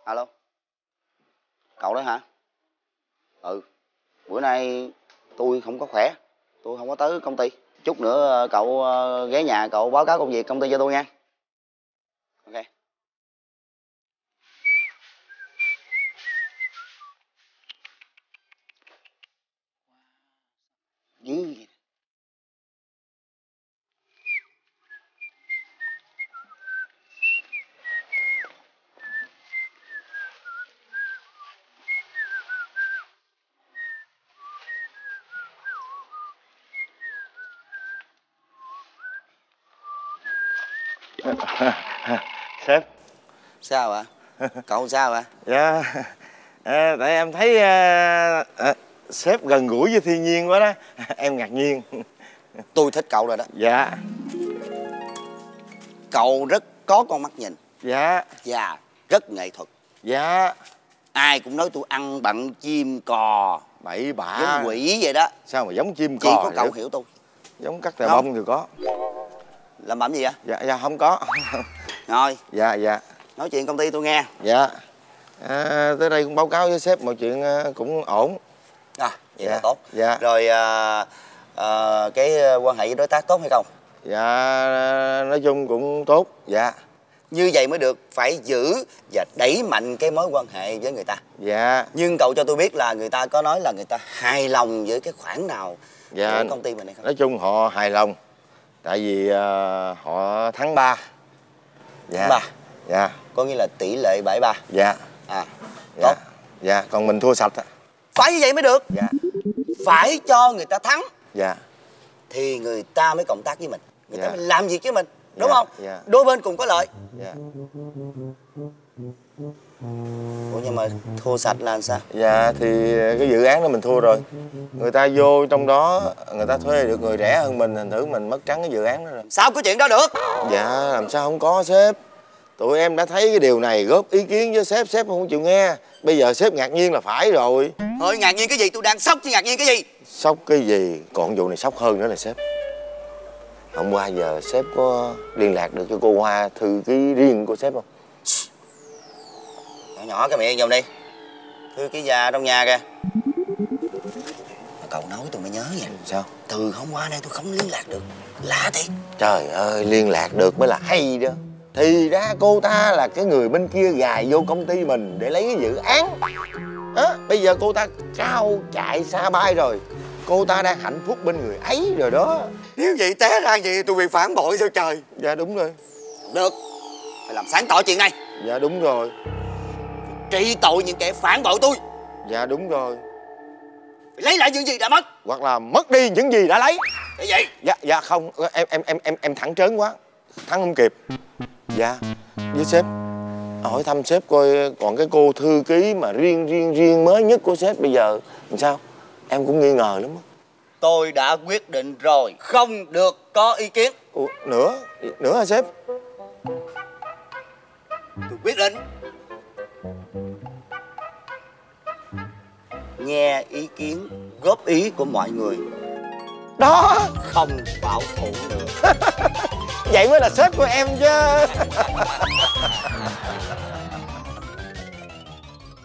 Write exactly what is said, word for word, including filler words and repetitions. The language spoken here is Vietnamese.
Alo. Cậu đó hả? Ừ. Bữa nay tôi không có khỏe, tôi không có tới công ty. Chút nữa cậu ghé nhà cậu báo cáo công việc công ty cho tôi nha. Ok. Dữ vậy. Sếp. Sao ạ? Cậu sao ạ? Dạ à, tại em thấy à, à, sếp gần gũi với thiên nhiên quá đó. Em ngạc nhiên. Tôi thích cậu rồi đó. Dạ. Cậu rất có con mắt nhìn. Dạ. Và rất nghệ thuật. Dạ. Ai cũng nói tôi ăn bặn chim cò. Bậy bạ. Giống quỷ vậy đó. Sao mà giống chim Chỉ cò có cậu vậy? hiểu tôi. Giống cắt tà bông thì có. Làm bẩm gì vậy? Dạ dạ không có. Rồi. Dạ dạ. Nói chuyện công ty tôi nghe. Dạ à, tới đây cũng báo cáo với sếp mọi chuyện cũng ổn. À vậy dạ. là tốt. Dạ. Rồi à, à, cái quan hệ với đối tác tốt hay không? Dạ nói chung cũng tốt. Dạ. Như vậy mới được, phải giữ và đẩy mạnh cái mối quan hệ với người ta. Dạ. Nhưng cậu cho tôi biết là người ta có nói là người ta hài lòng với cái khoản nào dạ. của công ty mình hay không? Nói chung họ hài lòng. Tại vì uh, họ thắng ba. Dạ. Thắng ba? Dạ. Có nghĩa là tỷ lệ bảy ba. Dạ. À, dạ. tốt. Dạ, còn mình thua sạch. Phải như vậy mới được. Dạ. Phải cho người ta thắng. Dạ. Thì người ta mới cộng tác với mình. Người dạ. ta mới làm việc với mình. Đúng dạ. không? Dạ. Đôi bên cùng có lợi. Dạ. Ủa nhưng mà thua sạch là làm sao? Dạ thì cái dự án đó mình thua rồi. Người ta vô trong đó, người ta thuê được người rẻ hơn mình, thành thử mình mất trắng cái dự án đó rồi. Sao có chuyện đó được? Dạ làm sao không có sếp. Tụi em đã thấy cái điều này góp ý kiến với sếp, sếp không chịu nghe. Bây giờ sếp ngạc nhiên là phải rồi. Thôi ngạc nhiên cái gì, tôi đang sốc chứ ngạc nhiên cái gì? Sốc cái gì, còn vụ này sốc hơn nữa là sếp. Hôm qua giờ sếp có liên lạc được cho cô Hoa thư ký riêng của sếp không? Nhỏ nhỏ cái miệng dùm đi. Thư ký già trong nhà kìa. Cậu nói tôi mới nhớ nha. Sao? Từ hôm qua nay tôi không liên lạc được. Lạ thiệt. Trời ơi, liên lạc được mới là hay đó. Thì ra cô ta là cái người bên kia gài vô công ty mình để lấy cái dự án à, bây giờ cô ta cao chạy xa bay rồi. Cô ta đang hạnh phúc bên người ấy rồi đó. Nếu vậy té ra vậy tôi bị phản bội sao trời? Dạ đúng rồi. Được. Phải làm sáng tỏ chuyện này. Dạ đúng rồi. Trị tội những kẻ phản bội tôi. Dạ đúng rồi. Phải lấy lại những gì đã mất. Hoặc là mất đi những gì đã lấy. Để vậy? Dạ dạ không, em em em em em thẳng trớn quá. Thắng không kịp. Dạ. Với sếp hỏi thăm sếp coi còn cái cô thư ký mà riêng riêng riêng mới nhất của sếp bây giờ làm sao? Em cũng nghi ngờ lắm á. Tôi đã quyết định rồi, không được có ý kiến. Ủa, nữa nữa hả sếp? Tôi quyết định nghe ý kiến góp ý của mọi người. Đó. Không bảo thủ nữa. Vậy mới là sếp của em chứ.